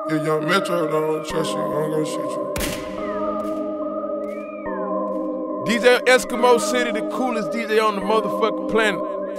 Yeah, young Metro don't trust you, I'm gon' shoot you. DJ Eskimo City, the coolest DJ on the motherfucking planet.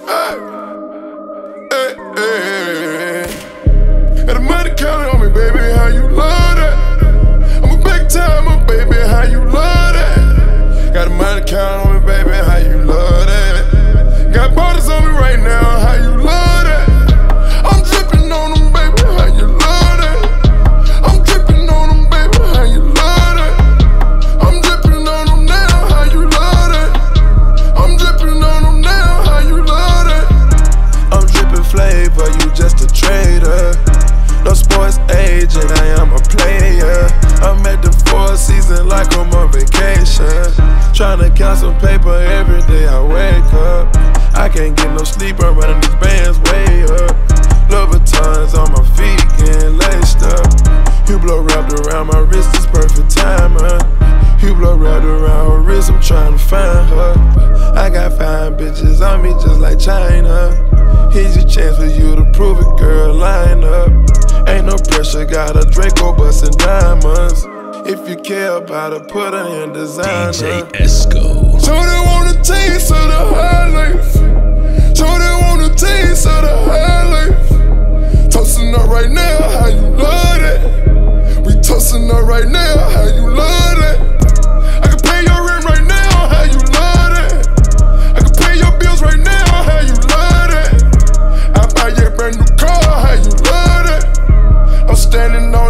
Hey, hey, hey. Got the money counting on me, baby, how you love that? I'm a big timer, baby, how you love that? Got the money counting on me, baby, how you love that? Got borders on me right now, how you love that? I'm dripping on them, baby, how you love that? I'm dripping on them, baby, how you love that? I'm dripping on them now, how you love that? I'm dripping on them now, how you love that? I'm dripping flavor, you just a trader. No sports agent, I am a player. I'm at the Four Seasons like I'm on vacation. Tryna count some paper every day I wake up. I can't get no sleep, I'm running these bands way up. Louboutins on my feet getting laced up. Hublot wrapped around my wrist, it's perfect timing. Hublot wrapped around her wrist, I'm trying to find her. I got fine bitches on me just like China. Here's your chance for you to prove it, girl, line up. Ain't no pressure, got a Draco bustin' diamonds. If you care about her, put her in designer. DJ Esco. So they want a taste of the high life. So they want a taste of the high life. Toasting up right now, how you love that? We toasting up right now, how you love that? I can pay your rent right now, how you love that? I can pay your bills right now, how you love that? I buy your brand new car, how you love that? I'm standing on